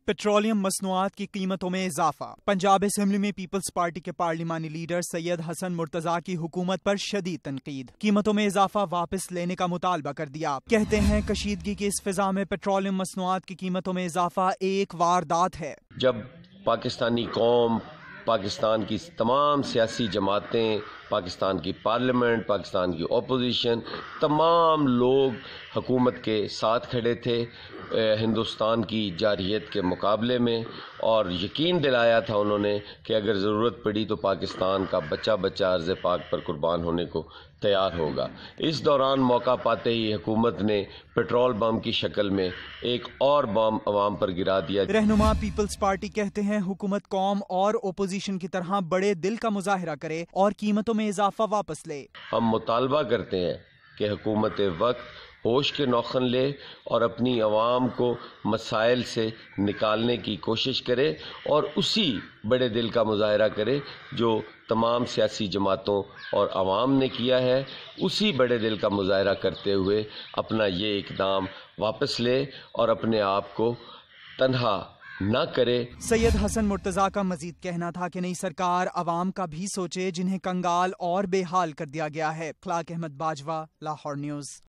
Petroleum मसनूआत की कीमतों में इजाफा। पंजाब असेंबली में पीपल्स पार्टी के पार्लिमानी लीडर सैयद हसन मुर्तजा की हुकूमत पर शदीद तनकीद। कीमतों में इजाफा वापस लेने का मुतालबा कर दिया। कहते हैं कशीदगी की इस फिजा में पेट्रोलियम मसनूआत की कीमतों में इजाफा एक वारदात है। जब पाकिस्तानी कौम, पाकिस्तान की तमाम सियासी जमातें, पाकिस्तान की पार्लियामेंट, पाकिस्तान की अपोजिशन, तमाम लोग हुकूमत के साथ खड़े थे हिंदुस्तान की जारहियत के मुकाबले में, और यकीन दिलाया था उन्होंने कि अगर ज़रूरत पड़ी तो पाकिस्तान का बच्चा बच्चा अर्ज़ पाक पर कुर्बान होने को तैयार होगा। इस दौरान मौका पाते ही हुकूमत ने पेट्रोल बम की शक्ल में एक और बम अवाम पर गिरा दिया। रहनुमा पीपल्स पार्टी कहते हैं हुकूमत कौम और ओपोजिशन की तरह बड़े दिल का मुजाहिरा करे और कीमतों में इजाफा वापस ले। हम मुतालबा करते हैं कि हुकूमत वक्त होश के नौखन ले और अपनी आवाम को मसाइल से निकालने की कोशिश करे और उसी बड़े दिल का मुजाहिरा करे जो तमाम सियासी जमातों और आवाम ने किया है। उसी बड़े दिल का मुजाहिरा करते हुए अपना ये इकदाम वापस ले और अपने आप को तन्हा न करे। सैयद हसन मुर्तजा का मजीद कहना था कि नई सरकार अवाम का भी सोचे जिन्हें कंगाल और बेहाल कर दिया गया है। खलाक अहमद बाजवा, लाहौर न्यूज़।